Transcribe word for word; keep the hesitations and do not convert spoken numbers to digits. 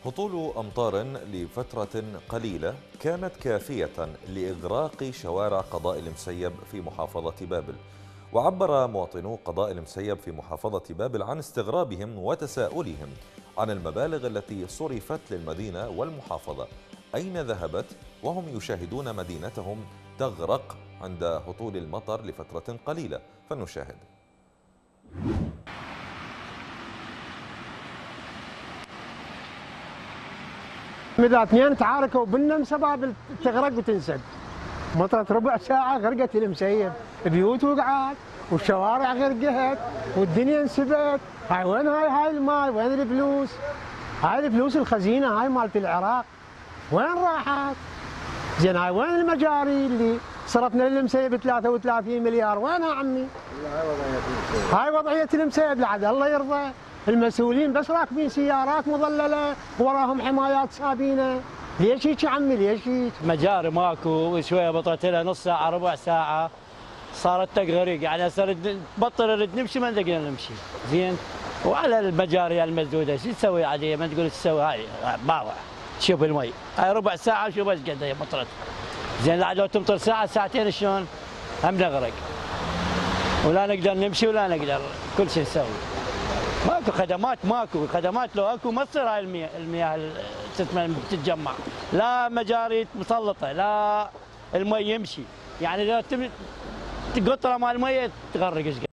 هطول أمطار لفترة قليلة كانت كافية لإغراق شوارع قضاء المسيب في محافظة بابل. وعبر مواطنو قضاء المسيب في محافظة بابل عن استغرابهم وتساؤلهم عن المبالغ التي صرفت للمدينة والمحافظة أين ذهبت، وهم يشاهدون مدينتهم تغرق عند هطول المطر لفترة قليلة. فلنشاهد. إذا اثنين تعاركوا بالنمسا بابل تغرق وتنسد. مطرت ربع ساعة غرقت المسيب، بيوت وقعت والشوارع غرقت والدنيا انسبت. هاي وين هاي هاي الماي؟ وين الفلوس؟ هاي الفلوس الخزينة هاي مالت العراق وين راحت؟ زين هاي وين المجاري اللي صرفنا للمسيب ثلاثة وثلاثين مليار وينها عمي؟ هاي وضعية المسيب لعد الله يرضى. المسؤولين بس راكبين سيارات مظلله وراهم حمايات سابينه. ليش هيك يا عمي ليش هيك؟ مجاري ماكو، شويه بطلت لها نص ساعه ربع ساعه صارت تغرق، يعني هسه تبطل نريد نمشي ما نقدر نمشي. زين وعلى المجاري المسدوده شو تسوي عاديه ما تقول تسوي هاي باوع تشوف المي هاي ربع ساعه شوف ايش قد هي مطرت. زين لا لو تمطر ساعه ساعتين شلون؟ هم نغرق ولا نقدر نمشي ولا نقدر كل شيء نسوي. ماكو خدمات، ماكو خدمات، لو اكو ما تصير هاي المياه المياه تتجمع، لا مجاري مسلطه لا المي يمشي، يعني لو قطره مال المي تغرق.